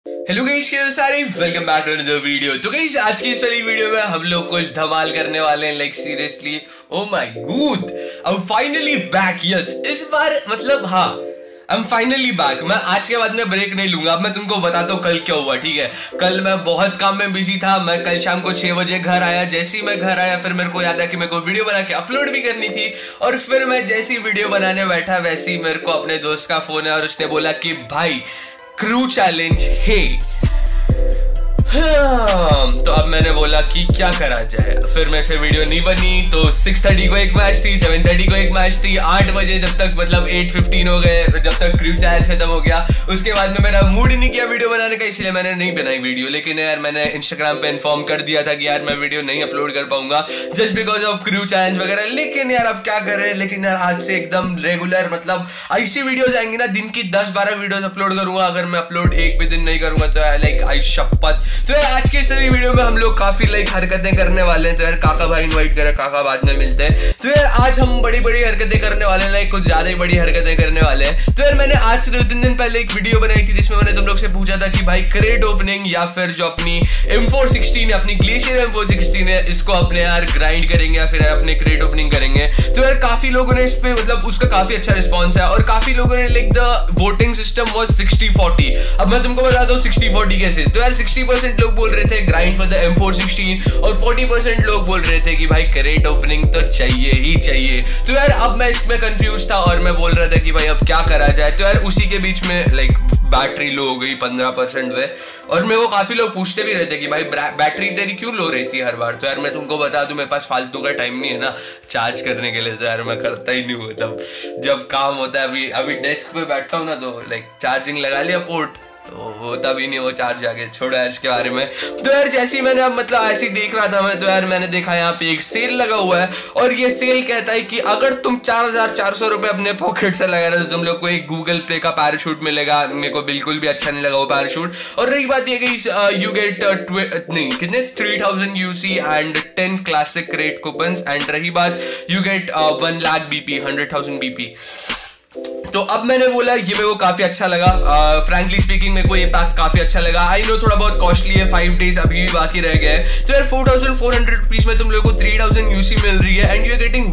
Hello guys, सारे welcome back to another video. तो guys आज की इस वाली वीडियो में हम लोग कुछ धमाल करने वाले हैं, like seriously oh my god, I am finally back. Yes, इस बार मतलब हाँ, आई एम फाइनली बैक। मैं आज के बाद में ब्रेक नहीं लूंगा। अब मैं तुमको बताता हूँ कल क्या हुआ, ठीक है। कल मैं बहुत काम में बिजी था। मैं कल शाम को 6 बजे घर आया। जैसे ही मैं घर आया फिर मेरे को याद आया कि मेरे को वीडियो बना के अपलोड भी करनी थी, और फिर मैं जैसे ही वीडियो बनाने बैठा वैसे ही मेरे को अपने दोस्त का फोन है और उसने बोला कि भाई क्रू चैलेंज है। तो अब मैंने बोला कि क्या करा जाए। फिर मेरे से वीडियो नहीं बनी। तो 6:30 को एक मैच थी, 7:30 को एक मैच थी, 8 बजे जब तक मतलब 8:15 हो गए, जब तक क्रू चैलेंज खत्म हो गया। उसके बाद में मेरा मूड ही नहीं किया वीडियो बनाने का, इसलिए मैंने नहीं बनाई वीडियो। लेकिन यार मैंने इंस्टाग्राम पे इन्फॉर्म कर दिया था कि यार मैं वीडियो नहीं अपलोड कर पाऊंगा just because of crew challenge वगैरह। लेकिन यार अब क्या कर रहे हैं। लेकिन यार आज से एकदम रेगुलर मतलब ऐसी वीडियोज आएंगी ना, दिन की 10-12 वीडियोज अपलोड करूंगा। अगर मैं अपलोड एक भी दिन नहीं करूंगा तो लाइक आई शपथ। तो यार आज के इस वीडियो में हम लोग काफी लाइक हरकतें करने वाले हैं। तो यार काका भाई इनवाइट करे, काका बाद में मिलते हैं। तो यार आज हम बड़ी बड़ी हरकतें करने वाले हैं, लाइक कुछ ज्यादा ही बड़ी हरकतें करने वाले हैं। तो यार मैंने आज से 2-3 दिन पहले एक वीडियो बनाई थी जिसमें मैंने तुम लोग से पूछा था कि भाई क्रेट ओपनिंग या फिर जो अपनी M416 अपनी ग्लेशियर M416 है, इसको अपने यार ग्राइंड करेंगे या फिर अपने क्रेट ओपनिंग करेंगे। तो यार काफी लोगों ने इस पे मतलब उसका काफी अच्छा रिस्पॉन्स है, और काफी लोगों ने like the voting system was 60-40। अब मैं तुमको बताता हूँ 60-40 कैसे। तो यार 60% लोग बोल रहे थे ग्राइंड फॉर द M416 और 40% लोग बोल रहे थे कि भाई क्रेट ओपनिंग तो चाहिए ही चाहिए। तो यार अब मैं इसमें कंफ्यूज था और मैं बोल रहा था कि भाई अब क्या करा जाए। तो यार उसी के बीच में लाइक बैटरी लो हो गई 15% वे, और मेरे को काफी लोग पूछते भी रहते कि भाई बैटरी तेरी क्यों लो रहती है हर बार। तो यार मैं तुमको बता दूं, मेरे पास फालतू का टाइम नहीं है ना चार्ज करने के लिए। तो यार मैं करता ही नहीं हूँ, मतलब जब काम होता है। अभी डेस्क पे बैठता हूँ ना तो लाइक चार्जिंग लगा लिया पोर्ट, तो होता भी नहीं वो चार्ज आगे। छोड़ो यार इसके बारे में। तो यार जैसे ही मैंने मतलब ऐसे ही देख रहा था मैं, तो यार मैंने देखा यहाँ पे एक सेल लगा हुआ है, और ये सेल कहता है कि अगर तुम 4,400 रुपए अपने पॉकेट से लगा रहे हो तो तुम लोग को एक गूगल प्ले का पैराशूट मिलेगा। मेरे को बिल्कुल भी अच्छा नहीं लगा वो पैराशूट। और रही बात ये कि यू गेट नहीं कितने 3000 UC and 10 classic crate coupons, and रही बात you get 1 lakh BP 100,000 BP। तो अब मैंने बोला ये मेरे को काफी अच्छा लगा। फ्रैंकली स्पीकिंग मेरे को ये पैक काफी अच्छा लगा। आई नो थोड़ा बहुत कॉस्टली है, 5 डेज अभी भी बाकी रह गए हैं। तो यार 4,400 रुपीज में तुम लोगों को 3000 UC मिल रही है, and you are getting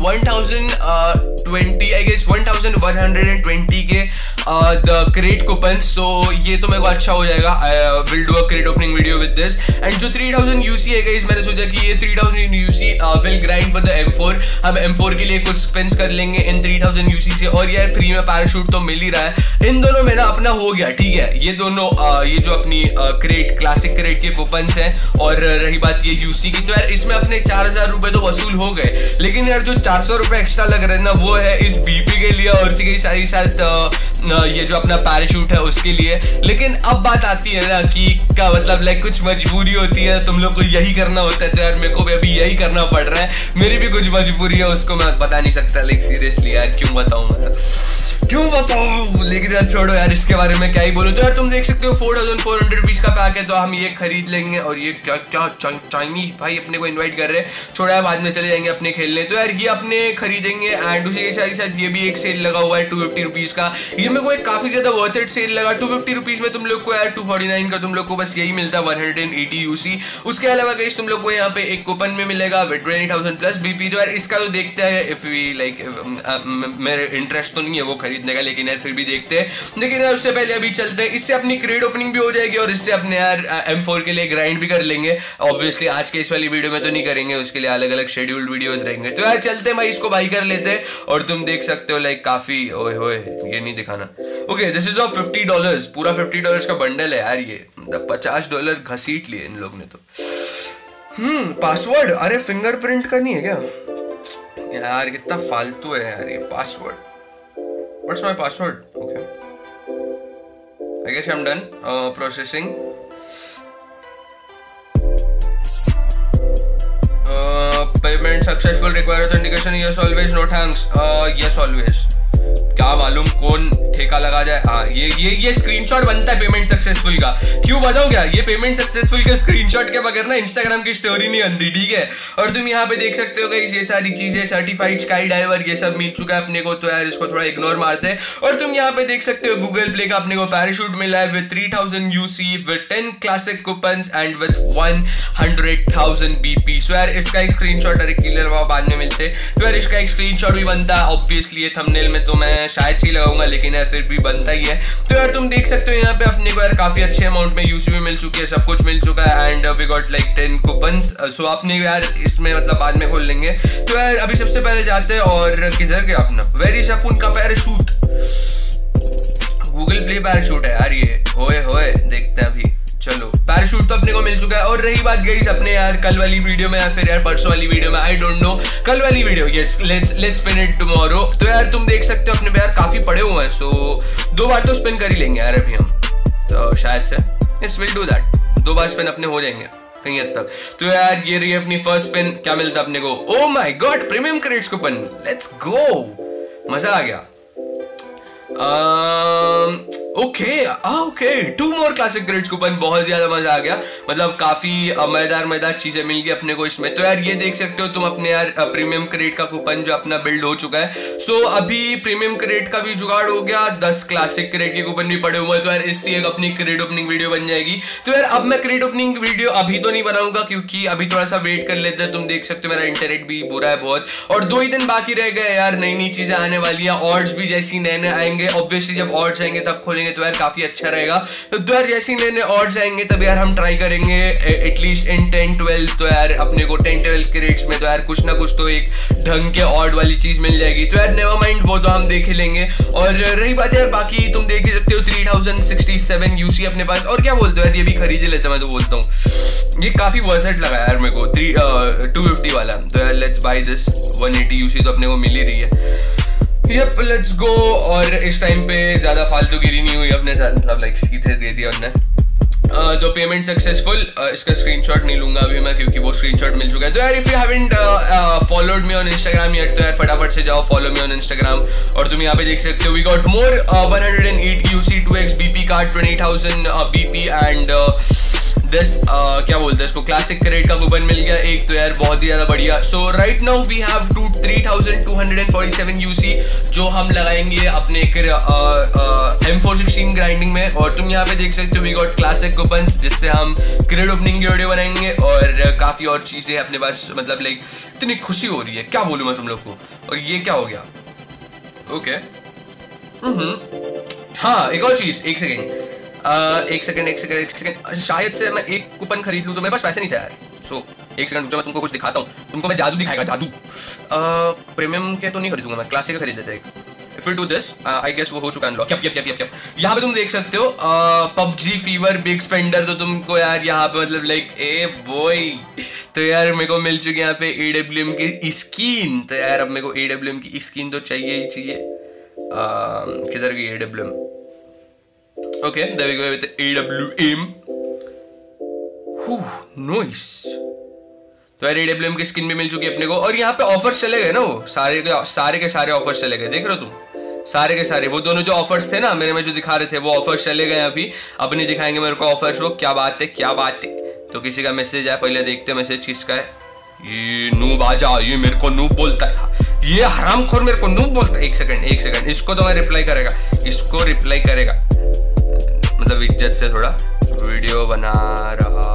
1020 I guess 1120 के द क्रेट कूपन्स। तो ये तो मेरे को अच्छा हो जाएगा। I will do a crate opening video with this. And जो 3000 UC है गाइस, मैंने सोचा कि ये 3000 UC will grind for the M4। हम M4 के लिए कुछ स्पेंस कर लेंगे इन 3000 UC से, और यार फ्री में पैराशूट तो मिल ही रहा है। इन दोनों में ना अपना हो गया, ठीक है। ये दोनों ये जो अपनी क्रेट क्लासिक क्रेट के कूपन्स हैं, और रही बात ये UC की, तो यार इसमें अपने 4,000 रुपए तो वसूल हो गए। लेकिन यार जो 400 रुपए एक्स्ट्रा लग रहे हैं ना, वो है इस BP के लिए, और इसी के साथ ये जो अपना पैराशूट है उसके लिए। लेकिन अब बात आती है ना कि क्या मतलब लाइक कुछ मजबूरी होती है, तुम लोग को यही करना होता है। तो यार मेरे को भी अभी यही करना पड़ रहा है। मेरी भी कुछ मजबूरी है, उसको मैं बता नहीं सकता। लाइक सीरियसली यार क्यों बताऊं मैं, क्यों बताऊं। लेकिन यार छोड़ो यार, इसके बारे में क्या ही बोलूं। तो यार तुम देख सकते हो 4,400 रुपीज का पैक है, तो हम ये खरीद लेंगे। और ये क्या क्या चाइनीज भाई अपने को इनवाइट कर रहे हैं, छोड़ा है बाद में चले जाएंगे अपने खेलने। तो यार ये अपने खरीदेंगे, एंड उसी के साथ ये भी एक सेल लगा हुआ है 250 रुपीज का। ये मेरे को एक काफी ज्यादा वर्थ इट सेल लगा। 250 रुपीज में तुम लोग को यार 249 का तुम लोग को बस यही मिलता है 180 UC। उसके अलावा गाइस तुम लोग को यहाँ पे एक कूपन में मिलेगा विद 20,000 प्लस BP। तो यार इसका तो देखते हैं, इफ वी लाइक मेरे इंटरेस्ट तो नहीं है वो खरीदने का, लेकिन यार फिर भी देखते हैं। लेकिन यार उससे पहले अभी चलते हैं, इससे अपनी क्रेट ओपनिंग भी हो जाएगी, और इससे अपने यार M4 के लिए ग्राइंड भी कर लेंगे। ऑब्वियसली आज के इस वाली वीडियो में तो नहीं करेंगे, उसके लिए अलग अलग शेड्यूल्ड वीडियोस रहेंगे। तो यार चलते हैं भाई, इसको बाई कर लेते हैं। और तुम देख सकते हो लाइक काफी ओए होए, ये नहीं दिखाना। ओके दिस इज ऑफ $50, पूरा $50 का बंडल है यार। ये $50 घसीट लिए इन लोग ने तो। पासवर्ड, अरे फिंगरप्रिंट का नहीं है क्या यार, कितना फालतू है यार ये password. What's my password? Okay. I guess I'm done. Processing. Payment successful. Require authentication. Yes, always. No thanks. Yes, always. क्या मालूम कौन ठेका लगा जाए। हाँ ये स्क्रीनशॉट बनता है पेमेंट सक्सेसफुल का। क्यों बताऊं क्या, ये पेमेंट सक्सेसफुल के स्क्रीनशॉट के बगैर ना इंस्टाग्राम की स्टोरी नहीं बनती, ठीक है। और तुम यहाँ पे देख सकते हो गाइस ये सारी चीजें, सर्टिफाइड स्काई डाइवर ये सब मिल चुका है अपने को, तो यार इसको थोड़ा इग्नोर मारते हैं। और तुम यहाँ पे देख सकते हो गूगल प्ले का अपने को पैराशूट मिला है with 3000 UC with 10 classic coupons and with 100,000 BP। So यार इसका एक स्क्रीनशॉट अरे क्लियर बाद में मिलते, तो यार इसका एक स्क्रीनशॉट भी बनता है। ऑब्वियसली ये थंबनेल में तो मैं शायद ही लगाऊंगा, लेकिन यार फिर भी बनता ही है। तो यार तुम देख सकते हो यहाँ पे अपने को यार काफी अच्छे अमाउंट में यूसी भी मिल चुकी है, सब कुछ मिल चुका है and we got like 10 coupons. So अपने यार इसमें मतलब बाद में खोल लेंगे। तो यार अभी सबसे पहले जाते हैं, और किधर गया अपना, वेरी शपून का पैराशूट, गूगल प्ले पैराशूट है यार ये, होए देखते हैं अभी। चलो पैराशूट तो अपने को मिल चुका है। और रही बात गाइस अपने यार कल वाली वीडियो में या फिर यार परसों वाली वीडियो में, आई डोंट नो, कल वाली video, yes let's spin it tomorrow. तो यार तुम देख सकते हो अपने पे यार काफी पड़े हुए हैं, सो 2 बार तो स्पिन कर ही लेंगे यार अभी हम, तो शायद से यस विल डू दैट, 2 बार स्पिन अपने हो जाएंगे कहीं हद तक। तो यार ये रही अपनी फर्स्ट स्पिन, क्या मिलता अपने को, oh my god premium credits coupon, let's go, मजा आ गया। Okay 2 more classic credits coupon, बहुत ज्यादा मजा आ गया, मतलब काफी मजेदार चीजें मिल गई अपने को इसमें। तो यार ये देख सकते हो तुम अपने यार प्रीमियम क्रेडिट का कूपन जो अपना बिल्ड हो चुका है। सो अभी प्रीमियम क्रेडिट का भी जुगाड़ हो गया, 10 क्लासिक क्रेडिट के कूपन भी पड़े हुए हैं। तो यार इससे एक अपनी क्रेडिट ओपनिंग वीडियो बन जाएगी। तो यार अब मैं क्रेडिट ओपनिंग वीडियो अभी तो नहीं बनाऊंगा, क्योंकि अभी थोड़ा सा वेट कर लेते हैं। तुम देख सकते हो मेरा इंटरनेट भी बुरा है बहुत, और 2 ही दिन बाकी रह गए यार, नई चीजें आने वाली है, ऑड्स भी जैसी नए आएंगे, ऑब्वियसली जब ऑड्स आएंगे तब खोलेंगे तो यार काफी अच्छा रहेगा। तो यार जैसे नए ऑड्स आएंगे तब यार हम ट्राई करेंगे एटलीस्ट इन 10-12, तो यार अपने को 10-12 क्रेडिट्स में तो यार कुछ ना कुछ तो एक ढंग के ऑड वाली चीज मिल जाएगी। तो यार नेवर माइंड, वो तो हम देख ही लेंगे। और रही बात यार बाकी तुम देख ही सकते हो 3067 यूसी अपने पास, और क्या बोलते हो यार ये भी खरीद ही लेते, मैं तो बोलता हूँ ये काफी वर्थ इट लगा यार मेरे को 250 वाला। तो यार लेट्स बाय दिस, 180 यूसी तो अपने को मिल ही रही है। Yup let's go. और इस टाइम पे ज्यादा फालतूगिरी नहीं हुई अपने साथ, मतलब लाइक सीधे दे दिया उन्होंने। तो पेमेंट सक्सेसफुल, इसका स्क्रीनशॉट नहीं लूंगा अभी मैं, क्योंकि वो स्क्रीनशॉट मिल चुका है। तो यार if you haven't followed me on Instagram yet, तो यार फटाफट से जाओ फॉलो मी ऑन इंस्टाग्राम। और तुम यहाँ पे देख सकते हो we got more 108 UC 2x BP card 20,000 BP and this क्या बोलते हैं इसको, क्लासिक क्रेडिट का कूपन मिल गया एक, तो यार बहुत ही ज्यादा बढ़िया। So right now we have 3247 UC जो हम लगाएंगे अपने M416 ग्राइंडिंग में। और तुम यहाँ पे देख सकते हो वी गॉट क्लासिक कूपन्स जिससे हम क्रेडिट ओपनिंग की वीडियो बनाएंगे, और काफी और चीजें अपने पास, मतलब लाइक इतनी खुशी हो रही है, क्या बोलूं मैं तुम लोग को। और ये क्या हो गया, ओके हाँ एक और चीज, एक सेकंड, शायद से मैं एक कूपन खरीद लूं, तो मेरे पास पैसे नहीं थे यार। सो एक सेकंड रुको, मैं तुमको कुछ दिखाता हूँ, तुमको मैं जादू दिखाएगा, जादू। प्रीमियम के तो नहीं खरीदूंगा मैं, क्लासिक खरीद लेते एक। If we do this, I guess वो हो चुका अनलॉक। यप यहाँ पे तुम देख सकते हो PUBG फीवर बिग स्पेंडर, तो तुमको यार यहाँ पे मतलब लाइक ए बॉय, तो यार मेरे को मिल चुकी है यहाँ पे AWM की स्किन। तो यार अब मेरे को AWM की स्किन तो चाहिए ही चाहिए। किधर गई AWM? Okay there we go with AWM। Nice. तो यार AWM की स्किन भी मिल चुकी है अपने को, और यहाँ पे ऑफर्स चले गए ना, वो सारे के सारे ऑफर्स चले गए, देख रहे हो तुम, सारे के सारे वो दोनों जो ऑफर्स थे ना मेरे में जो दिखा रहे थे वो ऑफर्स चले गए अभी। अब नहीं दिखाएंगे मेरे को ऑफर्स, वो क्या बात है। तो किसी का मैसेज है, पहले देखते हैं मैसेज किसका है। ये नूब आजा, ये मेरे को नूब बोलता है, ये हरामखोर मेरे को नूब बोलता है। एक सेकंड, इसको तो मैं रिप्लाई करेगा, मतलब इज्जत से थोड़ा वीडियो बना रहा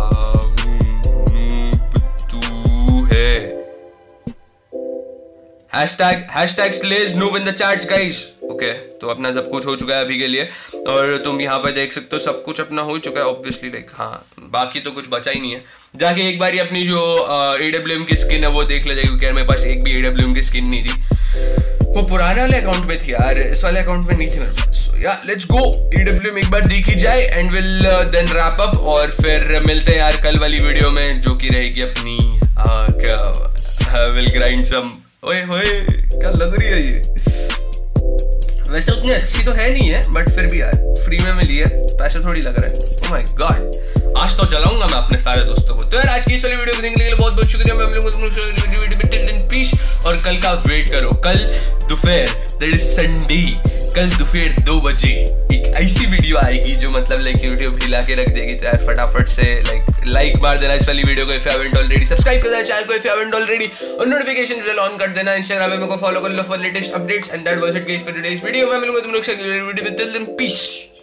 hashtag sledge noob in the chats guys. Okay तो अपना सब कुछ हो चुका है अभी के लिए, और तुम यहाँ पे देख सकते हो सब कुछ अपना हो चुका है ऑब्वियसली, लाइक हाँ बाकी तो कुछ बचा ही नहीं है। जाके एक बार अपनी जो AWM की स्किन है वो देख ले जाएगी, क्योंकि मेरे पास एक भी AWM की स्किन नहीं थी, वो पुराने वाले अकाउंट में थी यार, इस वाले अकाउंट में नहीं थी मेरे पास। सो या लेट्स गो, AWM एक बार देखी जाए and will then wrap up, और फिर मिलते हैं यार कल वाली वीडियो में जो कि रहेगी अपनी विल ग्राइंड सम। ओए होए क्या लग रही है ये, वैसे उतनी अच्छी तो है नहीं है बट फिर भी यार फ्री में मिली है, पैसा थोड़ी लग रहा है। Oh my god. आज तो जलाऊंगा मैं अपने सारे दोस्तों को। तो यार आज की इस वाली वीडियो को देखने के लिए बहुत बहुत शुक्रिया। मैं मिलूंगा तुम लोग पीस, और कल का वेट करो। कल दोपहर, दैट इज संडे, कल दोपहर 2 बजे एक ऐसी वीडियो आएगी जो मतलब लाइक यूट्यूब हिला के रख देगी। तो यार फटाफट से लाइक मार देना इस वाली वीडियो को if you haven't already, subscribe कर देना चैनल को इफ यू हैवंट ऑलरेडी, और नोटिफिकेशन बेल ऑन कर देना। इंस्टाग्राम पे मेरे को फॉलो कर लो for latest updates. And that was it guys for today's video. मैं मिलूंगा तुम लोग से अगली वीडियो में। Till then piece.